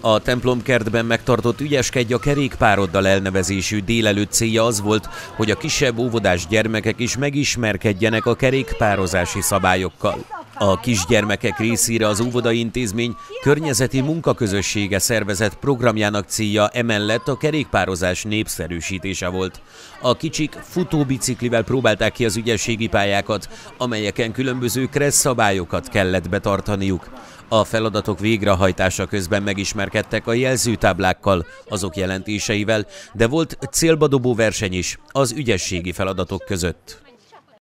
A templomkertben megtartott Ügyeskedj a kerékpároddal elnevezésű délelőtt célja az volt, hogy a kisebb óvodás gyermekek is megismerkedjenek a kerékpározási szabályokkal. A kisgyermekek részére az óvodai intézmény környezeti munkaközössége szervezett programjának célja emellett a kerékpározás népszerűsítése volt. A kicsik futóbiciklivel próbálták ki az ügyességi pályákat, amelyeken különböző kressz szabályokat kellett betartaniuk. A feladatok végrehajtása közben megismerkedtek a jelzőtáblákkal, azok jelentéseivel, de volt célba dobó verseny is az ügyességi feladatok között.